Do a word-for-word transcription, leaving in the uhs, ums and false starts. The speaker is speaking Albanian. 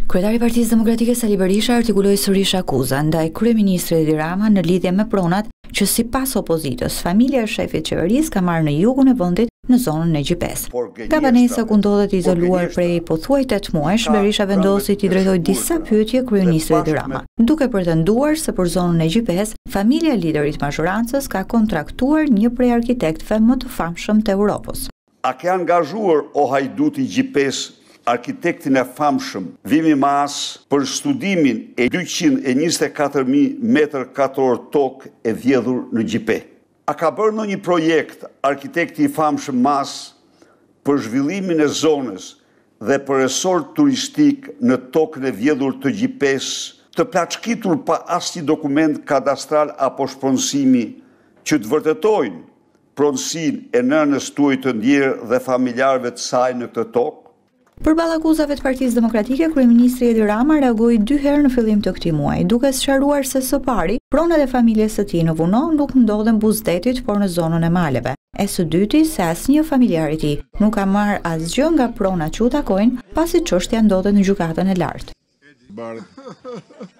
Kryetari i Partisë Demokratike Sali Berisha artikuloi sërish akuza ndaj kryeministrit Edi Rama në lidhje me pronat që sipas opozitës, familja e shefit qeverisë ka marrë në jugun e vendit në zonën e Gjipes. Nga banesa ku ndodhet izoluar prej pothuaj tetë muajsh, Berisha vendosi t'i drejtojë disa pyetje kryeministrit Edi Rama, duke pretenduar se për zonën e Gjipes, familja e liderit mazhorancës ka kontraktuar një prej arkitektëve më të famshëm të Europës. A ke angazhuar o hajduti Gjipes arkitektin e famshëm Vimi Mas për studimin e dyqind e njëzet e katër mijë metër katror tokë e vjedhur në Gjipe? A ka bërë në një projekt arkitekti i famshëm Mas për zhvillimin e zonës dhe për resort turistik në tokën e vjedhur të Gjipes, të plaçkitur pa asnjë dokument kadastral apo shpronësimi që të vërtetojnë pronësinë e nënës tuaj të ndjerë dhe familjarëve të saj në këtë tokë? Përballë akuzave të Partisë Demokratike, kryeministri Edi Rama reagoi dy herë në fillim të këtij muaji, duke sqaruar se së pari, pronat e familjes së tij në Vuno nuk ndodhen Buzdetit, por në zonën e Maleve. E së dyti, se asnjë familjar i tij nuk ka marrë asgjë nga pronat që u takojnë, pasi çështja ndodhet në gjykatën e lartë.